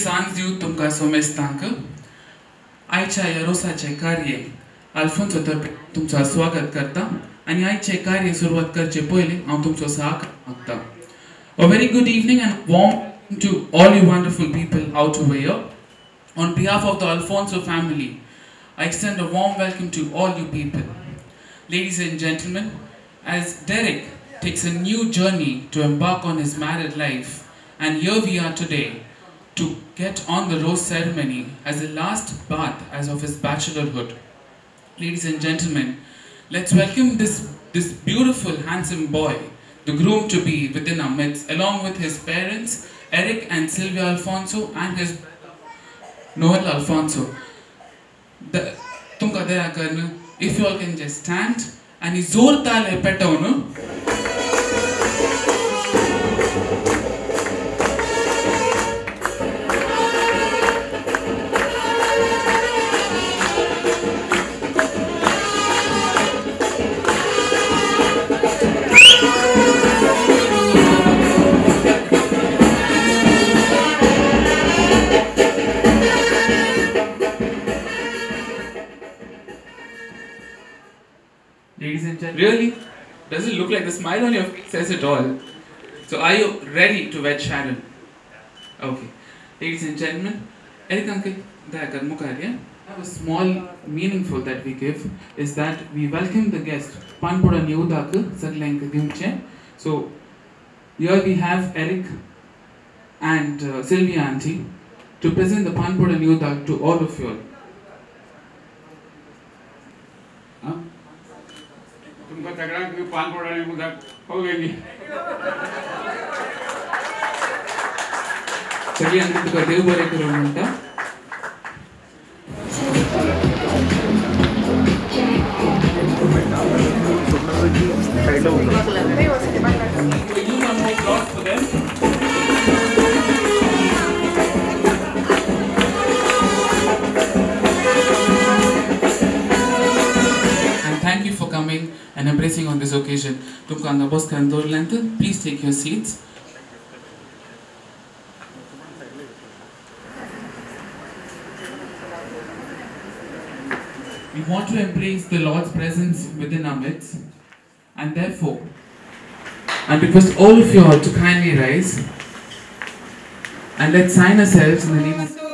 सांज दिवं तुमकां सोमेस्तांक आयच्या ह्या रोसाचे कार्ये अल्फोन्सो तर्फे तुमचं स्वागत करता आणि आयचे कार्य सुरुवात करचे पयलीं हांव तुमचो साथ मागता. A very good evening and warm welcome to all you wonderful people out over here. On behalf of the Alfonso family, I extend a warm welcome to all you people. Ladies and gentlemen, as Derek takes a new journey to embark on his married life, and here we are today to get on the rose ceremony as the last bath as of his bachelorhood. Ladies and gentlemen, let's welcome this beautiful, handsome boy, the groom to be within our midst, along with his parents, Eric and Sylvia Alfonso, and his Noel Alfonso. Tumka daya karna, if you all can just stand, and he zor tal petavunu. Ladies and gentlemen, really? Does it look like the smile on your face says it all? So are you ready to wed Sharon? Okay. Ladies and gentlemen, Eric uncle, a small meaningful that we give is that we welcome the guest. Panpoda Niudak Saglenk Gimche. So here we have Eric and Sylvia auntie to present the Panpoda Niudak to all of you all. तुमको तगड़ा कि पान पड़ाने मुझे हो गई चलिए अंदर तो देव बरे करो मिनटा Thank you for coming and embracing on this occasion. Please take your seats. We want to embrace the Lord's presence within our midst, and therefore, and request all of you all to kindly rise and let's sign ourselves in the name of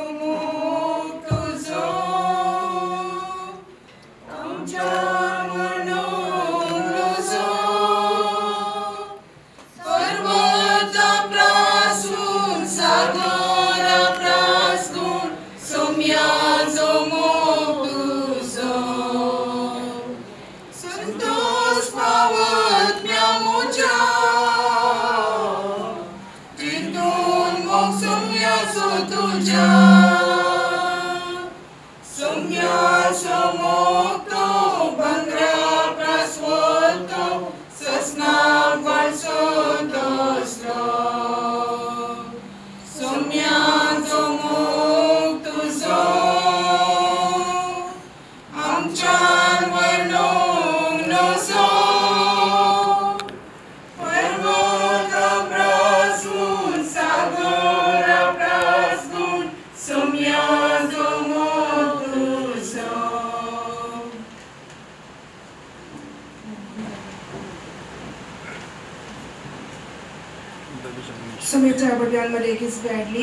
Sumitra Bhagwan Marekis badly.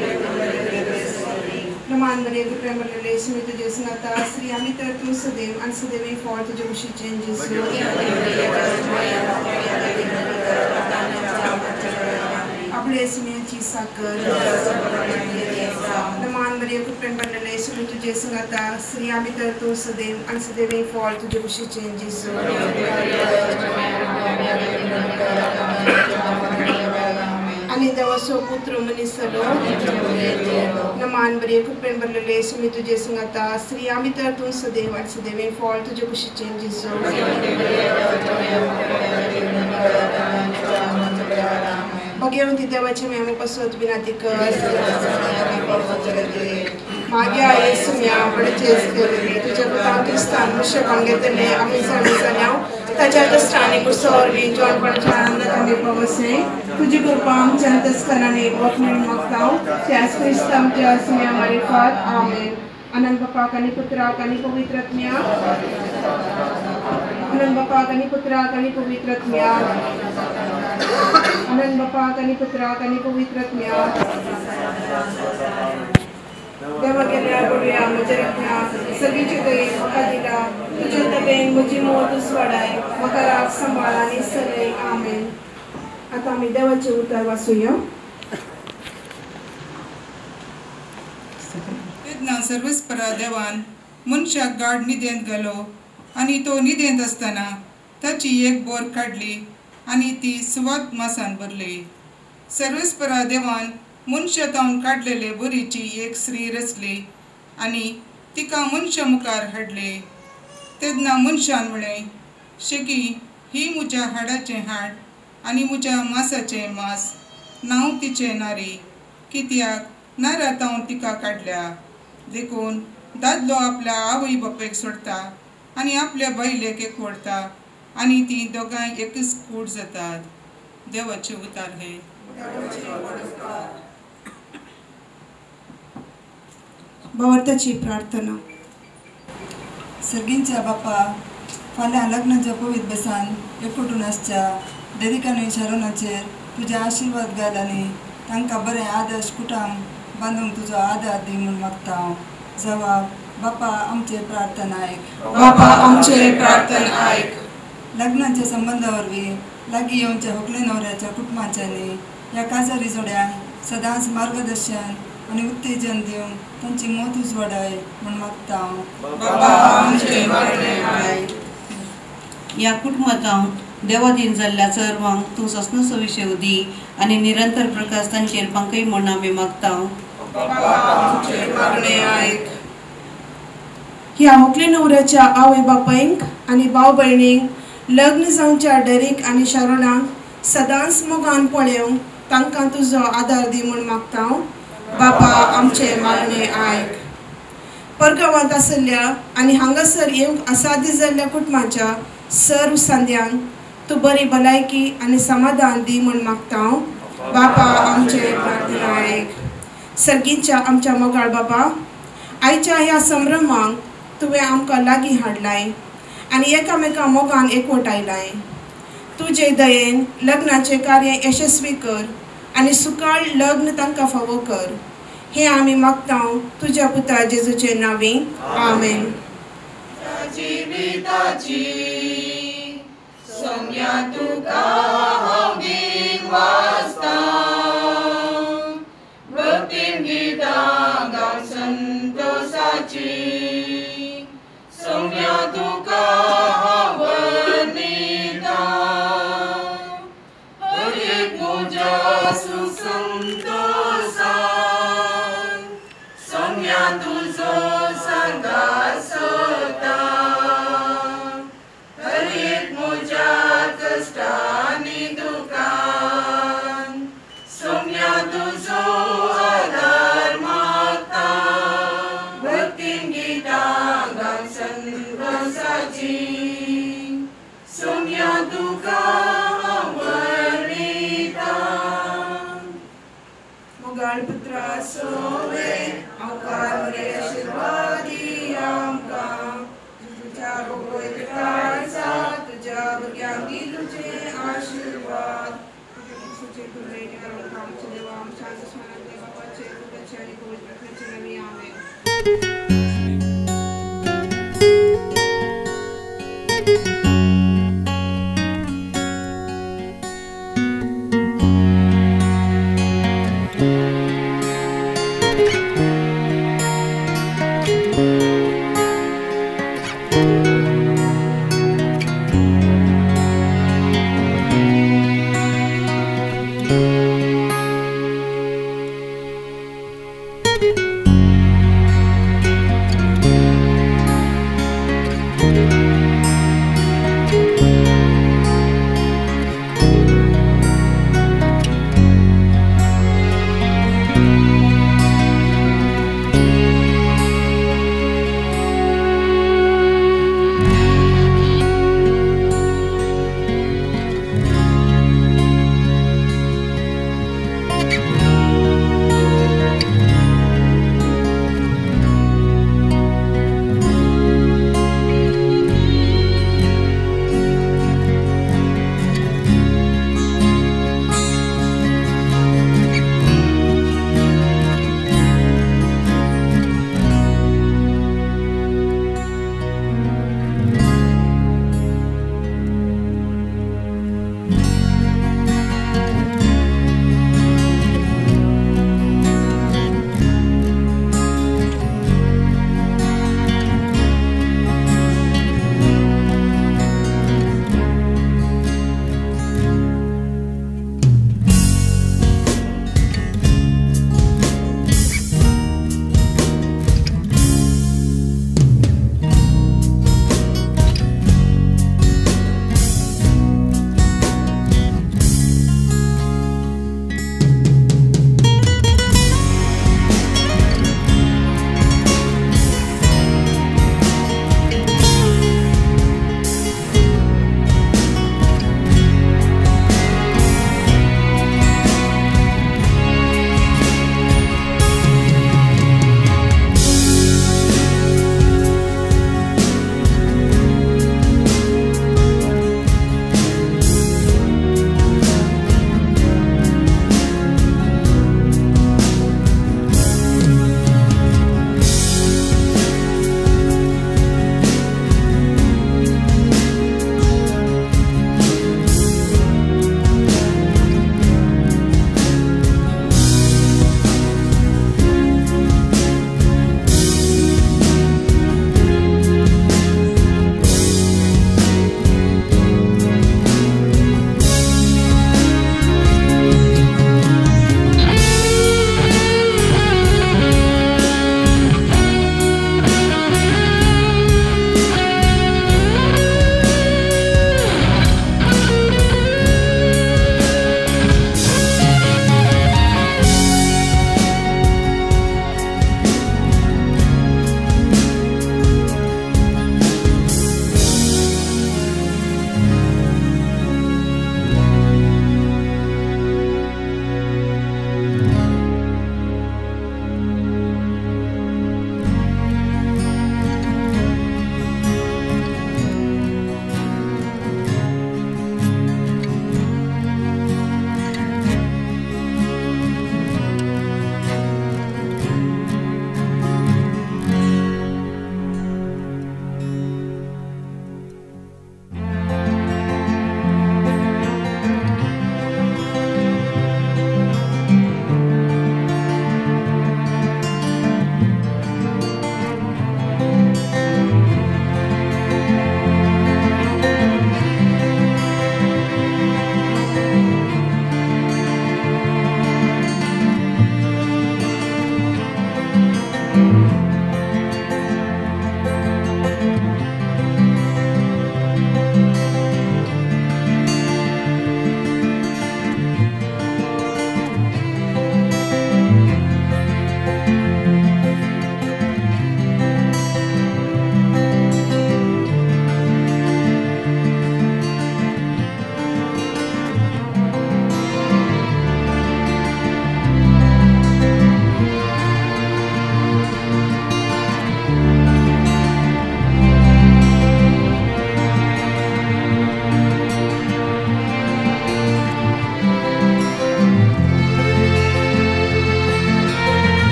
Naman Marek Prema relation with the Jasanata, Sri Amita to Sadev and Sadevi for the Joshi changes. Ablesime Chisakar. Naman Marek Prema relation with the Jasanata, Sri Amita to Sadev and Sadevi for the Joshi changes. Anita was so put Romanisalo, Naman Break, Pemberley, Sumito Jesingata, Sri Amita to Sadev and Sadev fall to Jokushi changes. Bhagavanti Devacham Pasot Binatikas Magia Esumia, British, to Japan, Musha Pangetane, Amisa Misana, ताच्या कष्टांनी कुसोरवी जोडपणाच्या आनंदात आम्ही पवसे तुझी कृपा आमच्या अंतस्करणाने वखणून मागताव त्याच ख्रिस्त आमच्या असम्या मारिफात आमेन. आनंद बापाक आणि पुत्राक आणि पवित्रात्म्या आनंद बापाक आणि पुत्राक आणि पवित्रात्म्या आनंद बापाक आणि पुत्राक आणि पवित्रात्म्या देवा गेल्या बघूया म्हज्या रत्ना सगळीची दई म्हाका दिला तुज्या तबेन म्हजी मोत उसवाडाय म्हाका राग सांबाळ आनी सलय आमेन. आता आमी देवाचे उतर वाचूया. तेन्ना सर्वस्परा देवान मनशाक गाढ न्हिदेंत घालो आनी तो न्हिदेंत आसतना ताची एक बोर काडली आनी ती सुवात मासान भरली. सर्वस्परा देवान मनशातावन काडलेले बोरीची एक स्त्री रचली आनी तिका मनशा मुखार हाडले. तेन्ना मनशान म्हळें, शेगी ही म्हज्या हाडाचें हाड आनी म्हज्या मांसाचें मांस, नांव तिचें नारी, कित्याक नारातावन तिका काडल्या. देखून दादलो आपल्या आवय बापेक सोडता आनी आपल्या बायलेक एकवडटा आनी ती दोगांय एकच कूड जातात. देवाचे उतार हे. भावार्थाची प्रार्थना. सर्गींच्या बापा फाल्यां लग्नाच्या पवित्र बेसान एकवटून आसच्या डेरीक आनी शारोनाचेर तुजे आशिर्वाद घाल आनी तांकां बरें आदर्श कुटुंब बांदूंक तुजो आदार दी म्हूण मागता हांव. जवाब: बापा आमचे प्रार्थना आयक. बापा आमचे प्रार्थना आयक. लग्नाच्या संबंधा वरवीं लागीं येवच्या व्हंकले न्हवऱ्याच्या कुटुंबाच्यांनी ह्या काजारी जोड्यांक सदांच मार्गदर्शन आनी उत्तेजन दिवन तांची मोत उजवाडाय म्हूण मागता हांव. बापा आमचे प्रार्थना आयक. ह्या कुटुंबांक देवाधीन जाल्ल्या सर्वांक तूं सस्न विशय दी आनी निरंतर प्रकाश तांचेर पंकय म्हूण आमी मागता. बापा आमचे प्रार्थना आयक. ह्या व्हंकले न्हवऱ्याच्या आवय बापायंक आनी भाव भयणींक लग्न जावच्या डेरीक आनी शारोनाक सदांच मोगान पळोवंक तांकां तुजो आदार दी म्हूण मागता हांव. बापा आमचे मागणे आयक. परगांवांत आसल्या आनी हांगासर येवंक असाध्य जाल्ल्या कुटुंबाच्या सर्व सांद्यांक तूं बरी भलायकी आनी समाधान दी म्हूण मागता हांव. बापा आमचे प्रार्थना आयक. सर्गींच्या आमच्या मोगाळ बाबा, आयच्या ह्या संभ्रमांक तुवें आमकां लागीं हाडलाय आनी एकामेका मोगान एकवटायलाय. तुजे दयेन लग्नाचें कार्य यशस्वी कर आनी सुकाळ लग्न तांकां फावो कर. हें आमी मागता तुज्या पुता जेजूचे नांवी. आमेन.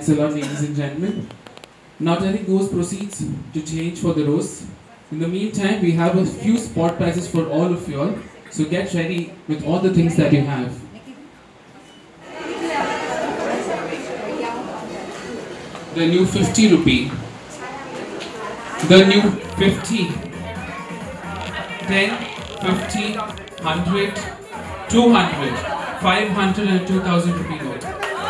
Thanks a lot, ladies and gentlemen. Now taking those proceeds to change for the roast. In the meantime, we have a few spot prizes for all of you all. So get ready with all the things that you have. The new 50 rupee. The new 50. 10, 50, 100, 200, 500 and 2000 rupee note.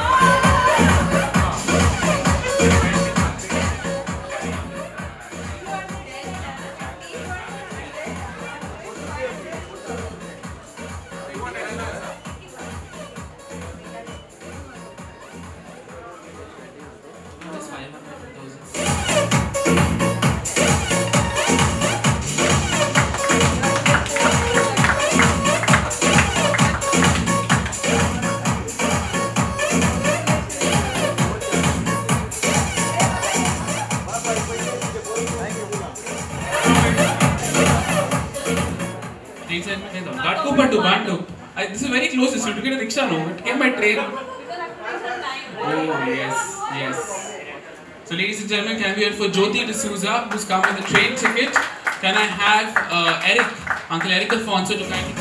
This is very close. You took a rickshaw, no? It came by train. Oh, yes, yes. So, ladies and gentlemen, can we hear for Jyoti D'Souza, who's come with a train ticket? Can I have Eric, Uncle Eric Alfonso, to kindly.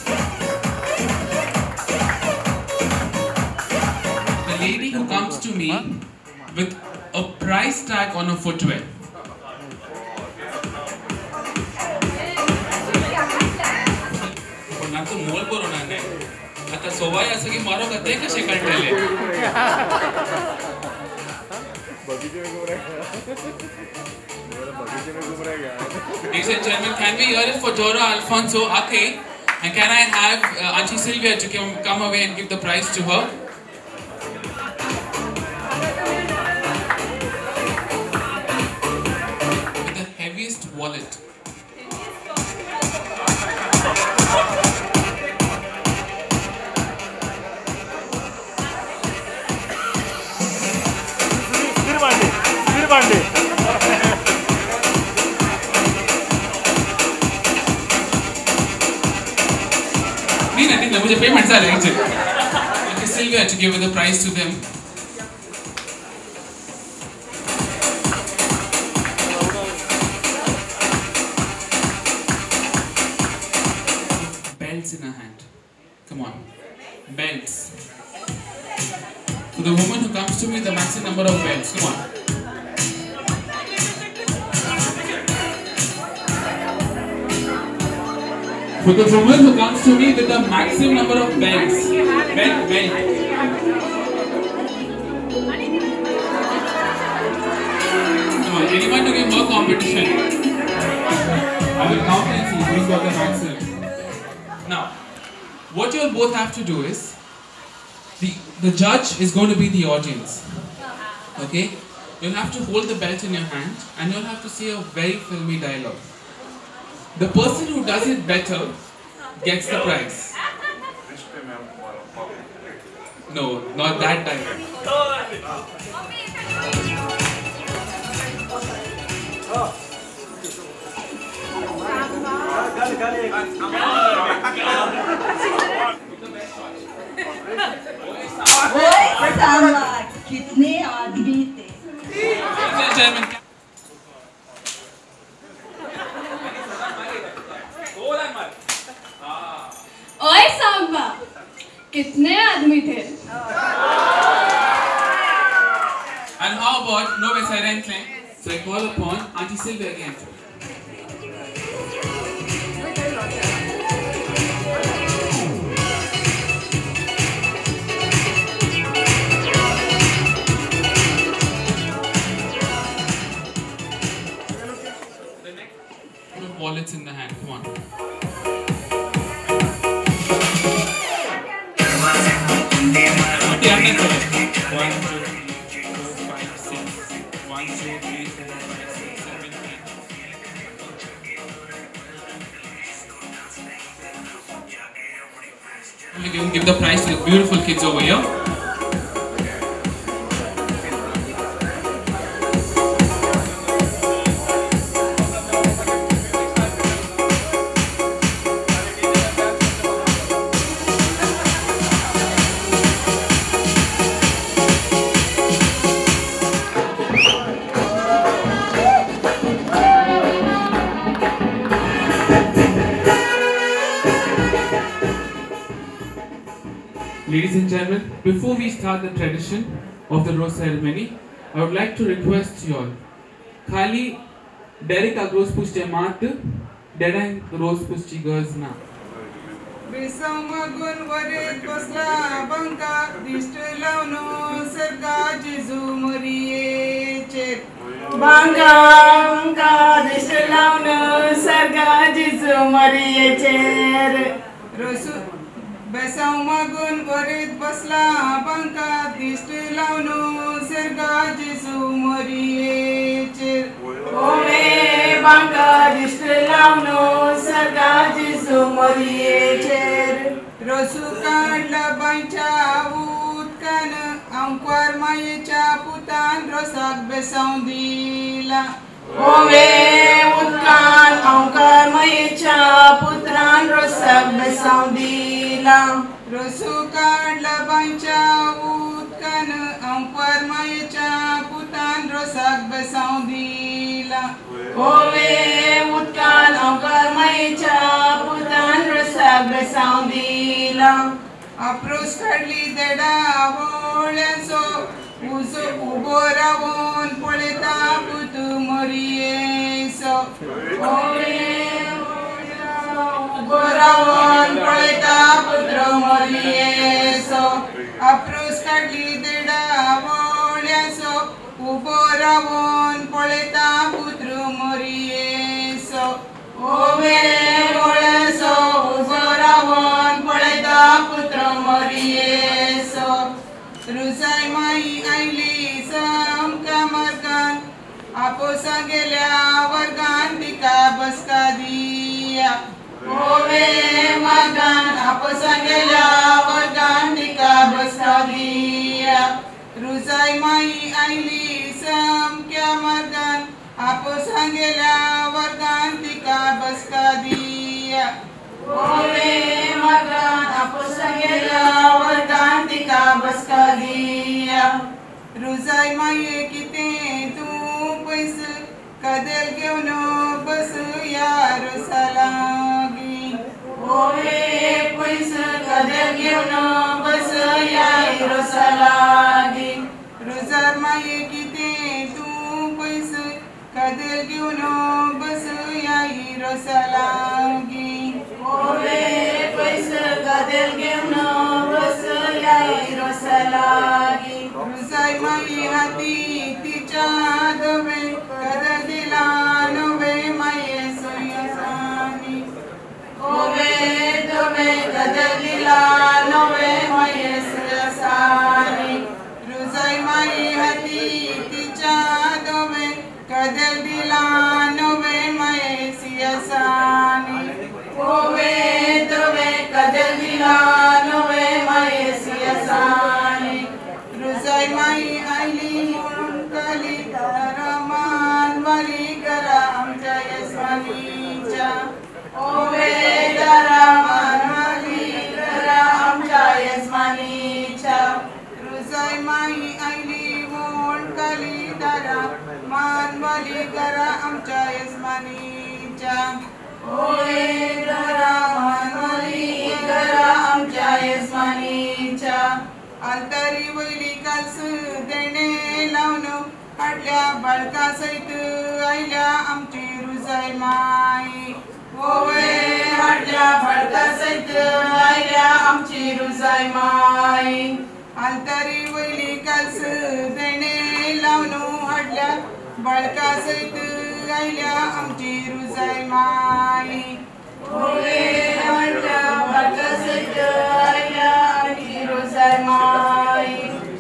The lady who comes to me with a price tag on her footwear. तो मोल करो ना ने आता सोवाय असं की मारो करते हैं कशे काढलेले बगीचे में घूम रहा है Ladies and gentlemen, can we hear it for Dora Alfonso Ake, and can I have Auntie Sylvia to come away and give the prize to her? With the heaviest wallet. मुझे पेमेंट सा रहेंगे Okay, Sylvia to give the prize to them. Belts in her hand. Come on. Belts. To the woman who comes to me, the maximum number of belts. Come on. For the woman who comes to me with the maximum number of belts. Belt. Come on, anyone to give more competition? I will count and see who's got the maximum. Now, what you'll both have to do is, the judge is going to be the audience. Okay? You'll have to hold the belt in your hand and you'll have to say a very filmy dialogue. The person who does it better gets the prize. No, not that dialogue. कितने आदमी थे ओए सांबा कितने आदमी थे And how about no silent clang? So I call upon Auntie Sylvia again. Wallets in the hand. Come on. Okay, 1, 2, 3, 4, 5, 6. 1, 2, 3, 4, 5, 6, 7, 8. Give the prize to the beautiful kids over here. Ladies and gentlemen, before we start the tradition of the rose ceremony, I would like to request you all. Khali Derek rose pushte mat, Dedan rose pushti girls na. बेसामागून वरेत बसला बंका दिष्ट लावनो सरगा जिजू मरियेचे बांका बांका दिष्ट लावनं सरगा जिजू मरियेचे रसू बेसामागून वरेत बसला बंका दिष्ट लावनो सरगा जिजू मरियेचे ओमे बांका दिष्ट लावनं सरगा जिजू मरियेचे रसू काढला बांच्या उदकान अंकुर मायेच्या पुतान रसाक बेसाव दिला ओमे उदकान अंकुर मायेच्या पुत्रान रसाक बेसाव दिला रसू काढला बांच्या उदकान अंकुर मायेच्या पुतान रसाक बेसाव दिला ओमे उदकान अंकुर मायेच्या पुत्रान रसाक बेसाव दिला अप्रोस काढली देडा वळ्याचो उबो रावून पळयता पुतू मरियेचो उबो रावून पळयता पुत्र मरियेचो अप्रोस काढली देडा वळ्याचो उबो रावून पळयता पुत्र मरियेचो ओमे वळ्याचो उबो रावून पळयता पुत्र मरियेचो रुजाय माई आयली सामका मार्गान आपोसा गेल्या वर्गान तिका बसका दिया ओमे मार्गान आपोसा गेल्या वर्गान तिका बसका दिया रुजाय माई आयली सामक्या मार्गान आपोसा गेल्या वर्गान तिका बसका दिया ओमे मार्गान आपोसा गेल्या वर्गान तिका बसका दिया रुजाय माये कितें तूं पयस कदेल घेवन बस या रोसा लागी ओमे पयस कदेल घेवन बस या रोसा लागी रुजार माये कितें तूं पयस कदेल घेवन बस या रोसा लागी ओमे पयस कदेल घेवन बस या रोसा लागी रुजाय माई हाती तिच्या दवे कदेल दिला नवे माये सोयसानी ओमे दवे कदेल दिला नवे माये सोयसानी रुजाय माई हाती तिच्या दवे कदेल दिला नवे माये सियासानी ओमे दवे कदेल दिला नवे माये सियासानी रुजाय माई आयली म्हणून काली रमान वाली करा आमच्या यजमानीच्या ओमे दरामान वाली करा आमच्या यजमानीच्या रुजाय माई आयली म्हणून काली दारा मान वाली करा आमच्या यजमानीच्या ओमे दरामान वाली करा आमच्या यजमानीच्या आलतारी वयली कास देणे लावन हाडल्या बाळका सयत आयल्या आमची रुजाय माई ओमे हाडल्या बाळका सयत आयल्या आमची रुजाय माई आलतारी वयली कास देणे लावन हाडल्या बाळका सयत आयल्या आमची रुजाय माई ओमे हाडल्या बाळका सयत आयल्या आमची रुजाय माई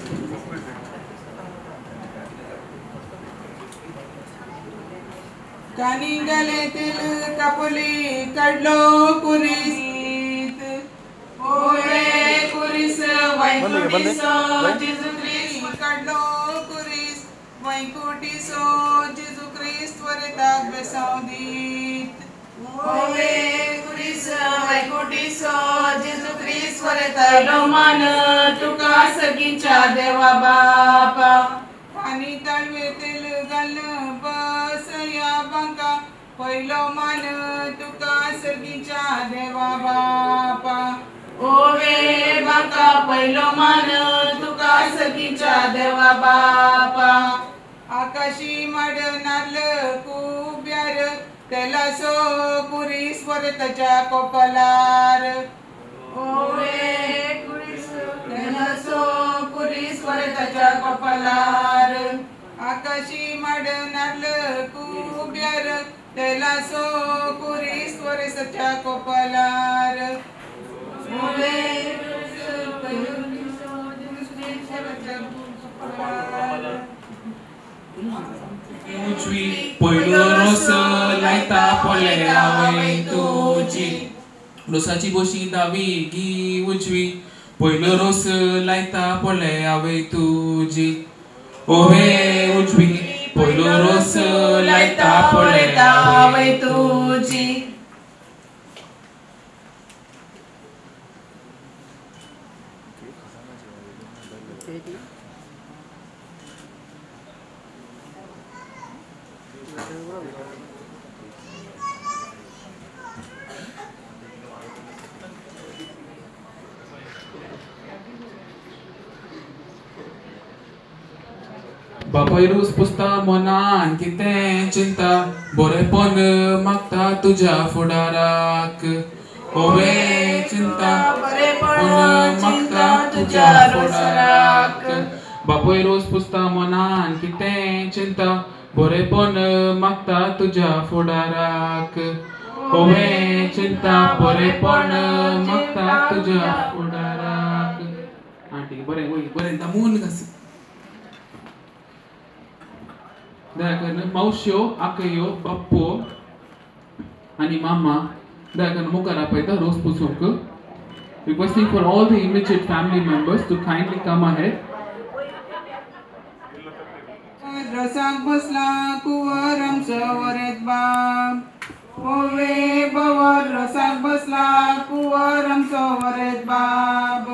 कानी गलेतील कापोली काढलो कुरीत ओमे कुरीस वैकुंठीसो जेजू ख्रिस्त काढलो कुरीस वैकुंठीसो जेजू ख्रिस्त वरताक बेसाव दीत ओमे कुरीस वैकुंठीसो जेजू ख्रिस्त वरतालो मान तुका सगीच्या देवा बापा आणि ताळवेतील घाल बस या बांका पहिलो मान तुका सर्गीच्या देवा बापा ओवे बाका पहिलो मान तुका सखीच्या देवा बापा आकाशी माड नारळ कुब्यार त्याला सो पुरी स्वरताच्या कोपलार ओवे त्याला सो पुरी स्वरताच्या कपालार आकाशी माड नारळ कुब्यार त्याला सो पुरी स्वरताच्या कोपलार उजवी पयलो रोस लायता पोले आवय तुजी रोसाची बोशी दावी गी उजवी पयलो रोस लायता पोले आवय तुजी ओवे उजवी पयलो रोस लायता पोले आवय तुजी बापायरूस पुसता मनान कितें चिंता बरेपण मागता तुज्या फुडाराक ओवे चिंता बरेपण मागता तुज्या फुडाराक बापायरूस पुसता मनान कितें चिंता बरेपण मागता तुज्या फुडाराक ओवे चिंता बरेपण मागता तुज्या फुडाराक आंटी बरें वय बरें दामून घास मावश्यो आकयो बाप्पो आणि मामा मुखार आपयता रोस पुसूंक requesting for all the immediate family members to kindly come ahead. रसाक बसला कुवर आमचो वरेत बाब ओवे बवर रसाक बसला कुवर आमचो वरेत बाब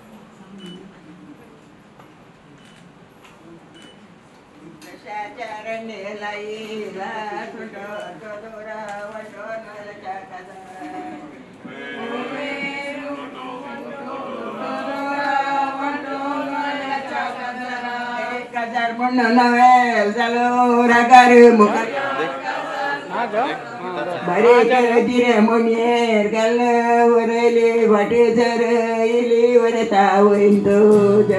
नवेल जालो रागार मुखार बरे दिरे मोनियर घाल वरले वाटे जर इली वरता वैन तुझ्या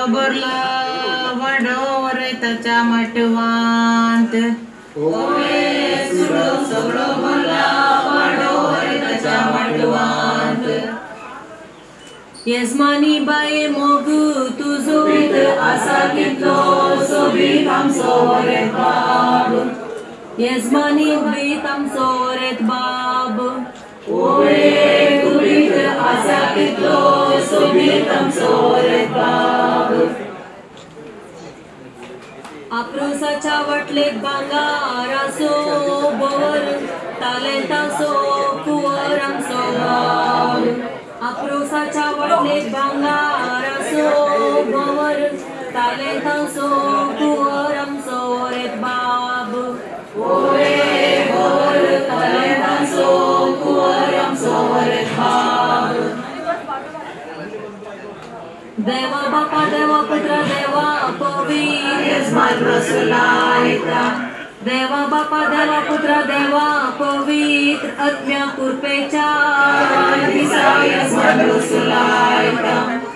भरलं वडोवर त्याच्या मटवांत सगळं भरलं वडोवर त्याच्या मटवांत येजमानी बाये मोग तुझो असा कितलो सोबीत आमचो वरेत बाब येजमानी बीत आमचो वरेत बाब ओवे गुबीत असा कितलो सोबीत आमचो वरेत बाब आक्रोशाच्या वटलेत भांगारासो बोर तालेंतासो कुवर आमचो बाब आक्रोशाच्या वटलेत भांगारासो बोर तालेंतासो कुवर आमचो वरेत बाब ओवे बोर तालेंतासो कुवर आमचो वरेत बाब देवा बापा देवा पुत्र देवा पवित्र येजमान रसुलायता देवा बापा देवा पुत्र देवा पवित्र आत्म्या कृपेच्या येजमान रसुलायता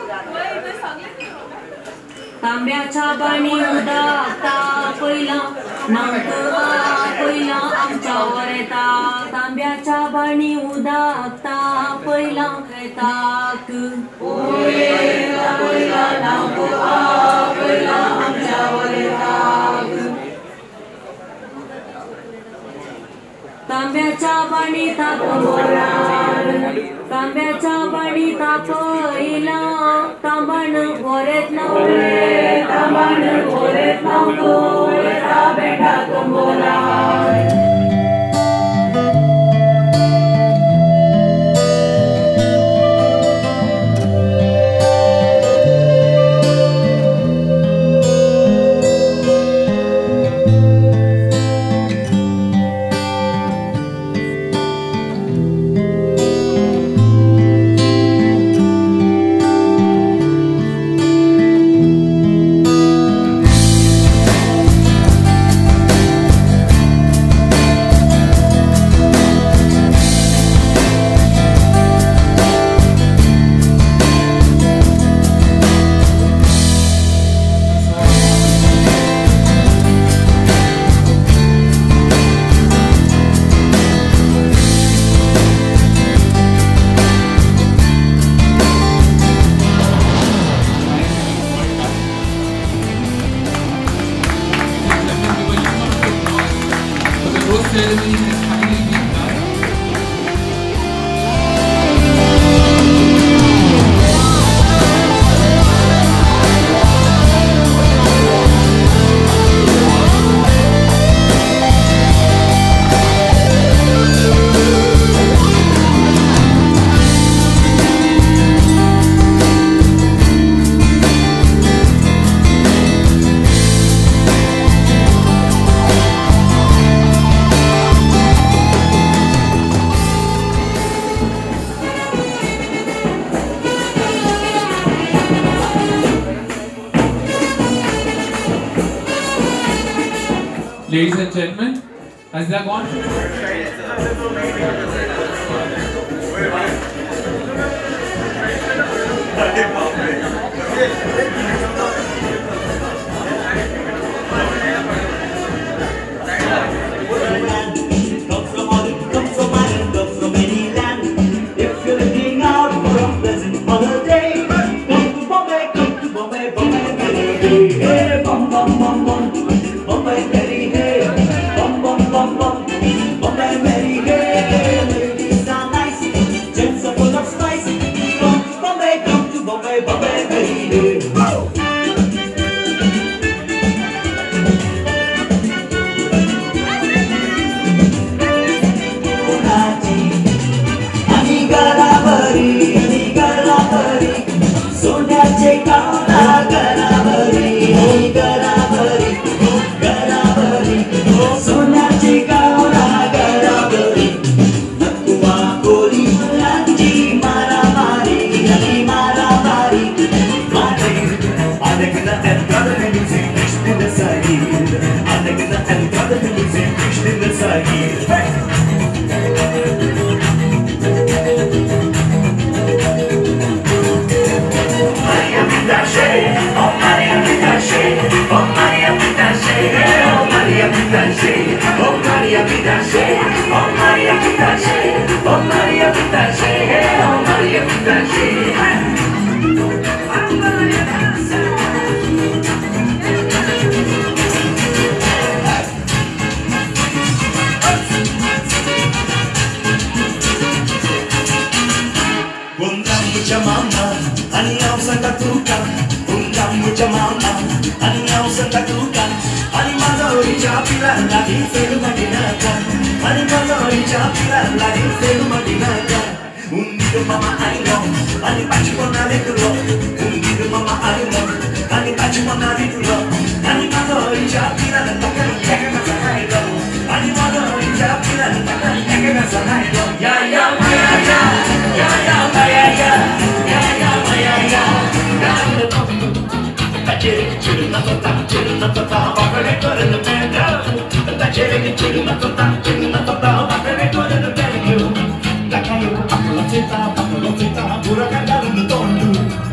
तांब्याच्या बाणी उदाता पहिला नांक पहिला आमच्या वर येता तांब्याच्या बाणी उदाता पहिला येताक पहिला नांक पहिला आमच्या वर येताक तांब्याच्या बाणी तांब्याच्या बाणी तापईला तांबण वरेत नवले तांबण वरेत नवलो येता बेटा कंबोला Ladies and gentlemen, has that gone? आणि हांव सांगता तुका तुमच्या म्हज्या मामा आणि हांव सांगता तुका आणि माझा हरीच्या पिलार लागीं फेल मागिनाका आणि माझा हरीच्या पिलार लागीं फेल मागिनाका Undido mama aino ani pachi mona letulo Undido mama aino ani pachi mona letulo ani mazo ichapira na takani yake na sanailo ani mazo ichapira na takani yake na sanailo ya ya maya ya ya ya maya ya ya ya maya ya Tachere churu na tota bakale kore na penda Tachere churu na tota bakale kore na penda Bakalo cita, pura cagado no tondo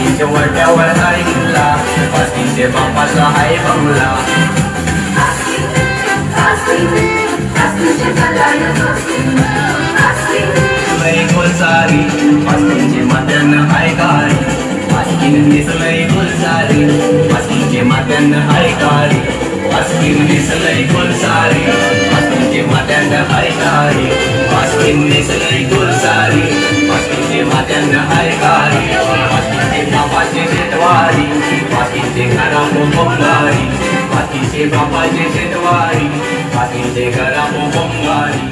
पाठीच्या वट्यावर हाय किल्ला पाठीचे बापाचा हाय बंगला लय गोलसारी पाठीचे मात्यानं हाय गाडी पाठीन दिसलंय गोलसारी पाठीचे मात्यानं हाय गाडी पाठीन दिसलंय गोलसारी पाठीचे मात्यानं हाय गाडी पाठीन दिसलंय गोलसारी पाठीचे मात्यानं हाय गाडी पाठीचे बापाचे शेतवारी पाठीचे घरामो Bangari पाठीचे बापाचे शेतवारी पाठीचे घरामो Bangari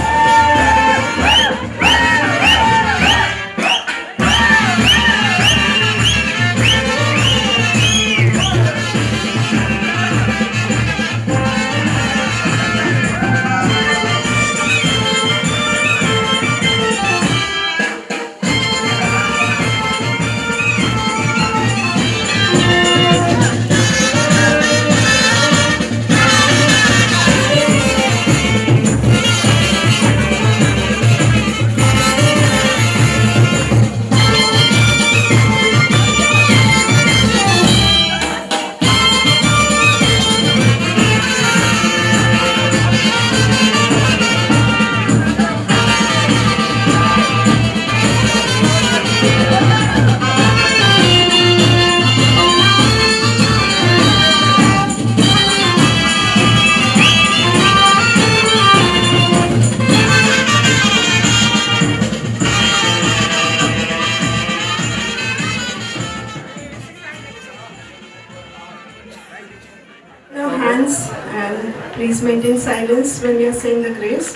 Please maintain silence when we are saying the grace.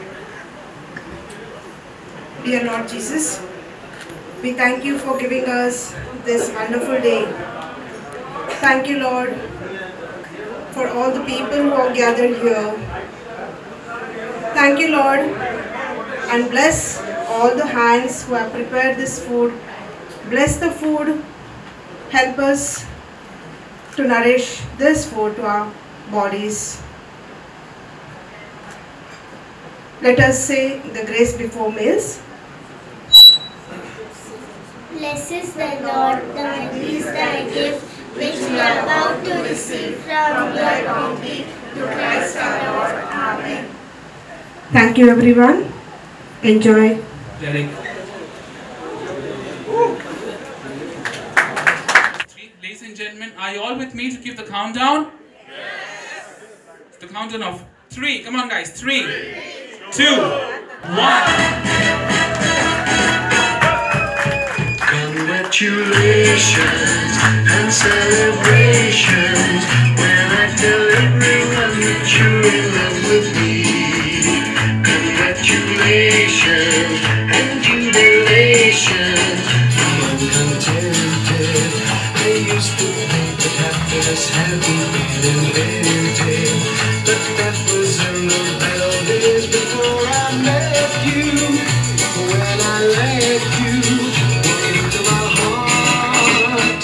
Dear Lord Jesus, we thank you for giving us this wonderful day. Thank you, Lord, for all the people who are gathered here. Thank you, Lord, and bless all the hands who have prepared this food. Bless the food. Help us to nourish this food to our bodies. Let us say the grace before meals. Blesses the Lord, the memories thy gift, which we are about to receive from your bounty, through Christ our Lord. Amen. Thank you, everyone. Enjoy. Derek. Ladies and gentlemen, are you all with me to keep the countdown? Yes. The countdown of 3. Come on, guys. 3, 2, 1. Congratulations and celebrations when I tell everyone that you're in love with me. Congratulations and jubilations. I'm contented. I used to think that happiness hadn't been invented, but that was in the bad days before I met you. When I let you into my heart.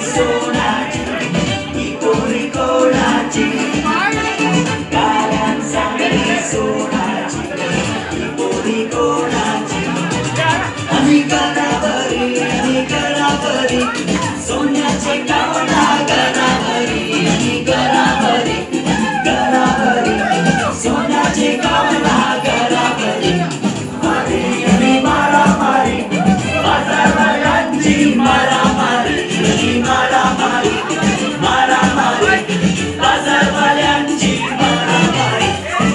सोनाची ही पोरी कोणाची काळ्यान सांगली सोनाची ही पोरी कोणाची आणि गराबरी सोन्याचे कावडा गराबरी आणि गराबरी सोन्याचे कावडा गराबरी मारी आणि मारामारी बाजारवाल्यांची मारामारी मारामारी मारामारी बाजारवाल्यांची मारामारी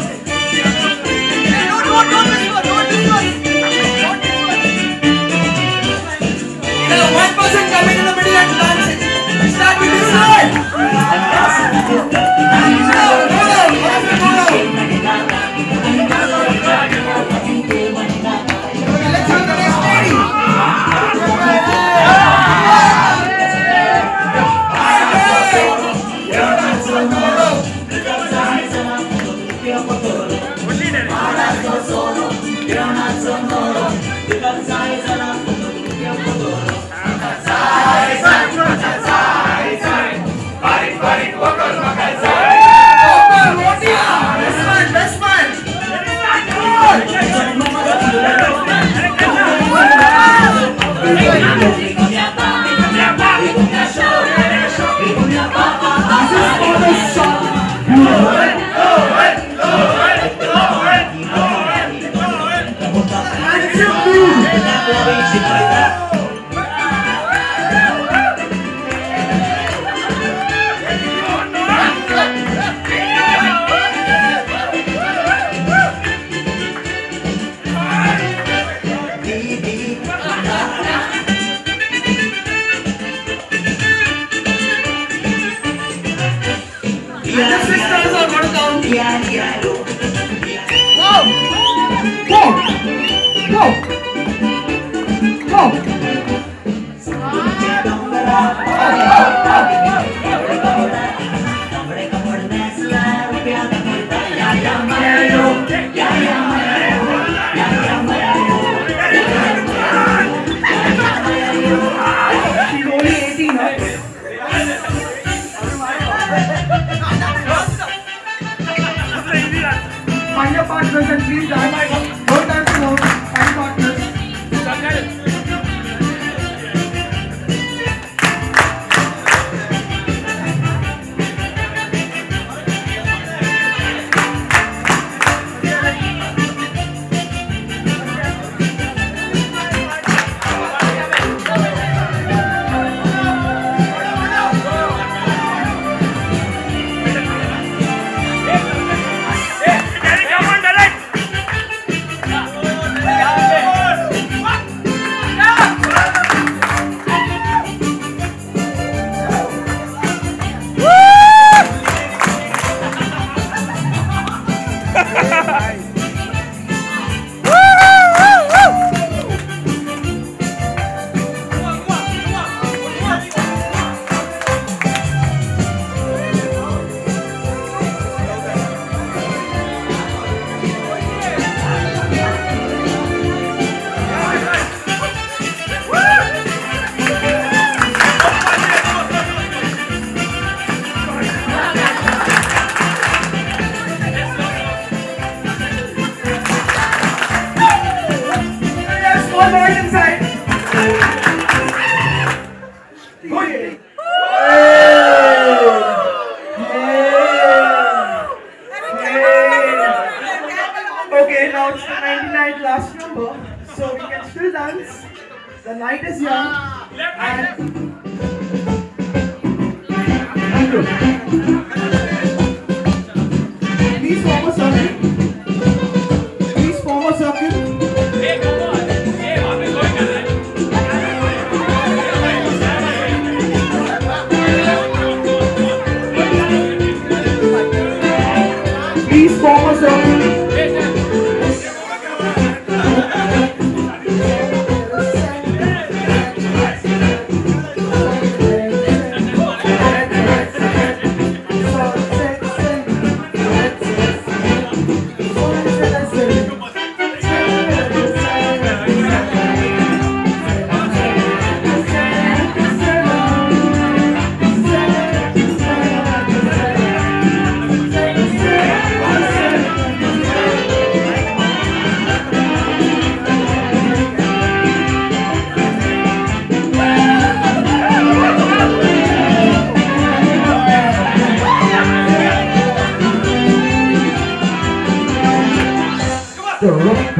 One person coming in the middle and dancing. Start with this side. Find your partners and please dance. Don't dance alone. Find partners. Okay, now it's the 99th last number, so we can still dance. The night is young and please form a circle. Please form a circle. Please form a circle.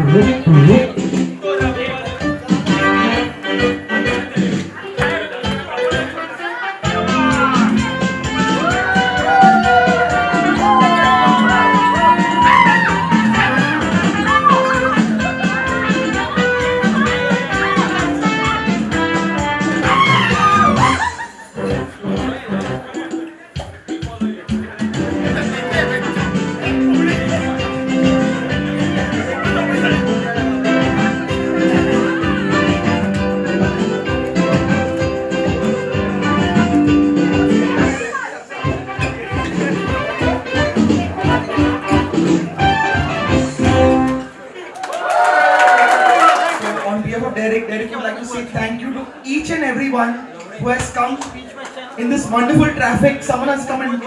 Derek would like to say thank you to each and everyone who has come in this wonderful traffic. Someone has come in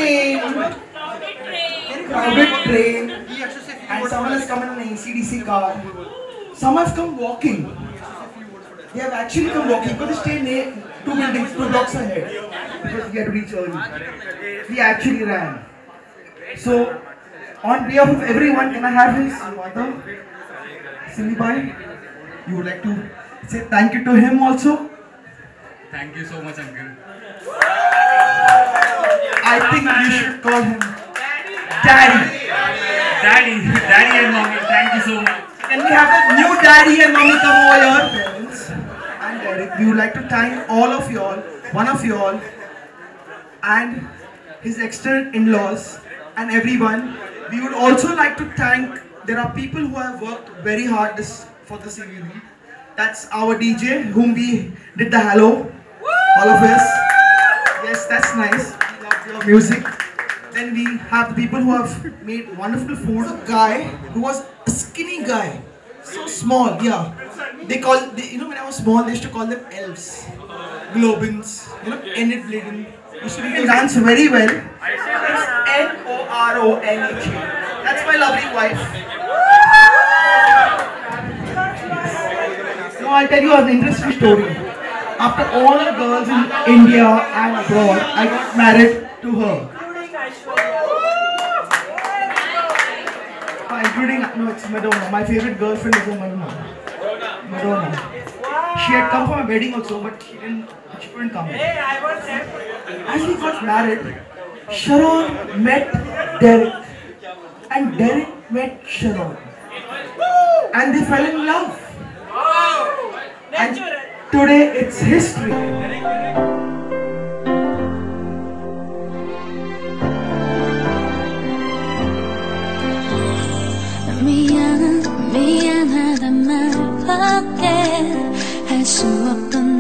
crowded train, and someone has come in an ACDC car. Some have come walking. They have actually come walking because they stay 2 buildings, 2 blocks ahead because we had to reach early. We actually ran. So, on behalf of everyone, can I have his mother, Cindy Bhai? You would like to say thank you to him also? Thank you so much, uncle. I think you should call him Daddy. Daddy and mommy, thank you so much. Can we have the new daddy and mommy come over here? Parents and Derek, we would like to thank all of you all, one of you all, and his extended in-laws and everyone. We would also like to thank, there are people who have worked very hard for this evening. That's our DJ, whom we did the hello, all of us. Yes, that's nice. We love your music. Then we have people who have made wonderful food. A guy who was a skinny guy, so small. Yeah, when I was small, they used to call them elves, globins. Enid Blyton. Used to dance very well. It's N-O-R-O-N-H. That's my lovely wife. Now I'll tell you an interesting story. After all the girls in India and abroad, I got married to her. Including, no, it's Madonna. My favorite girlfriend is Madonna. She had come for my wedding also, but she couldn't come. As we got married, Sharon met Derek, and Derek met Sharon, and they fell in love. And today it's history. 미안하단 말밖에 할 수 없던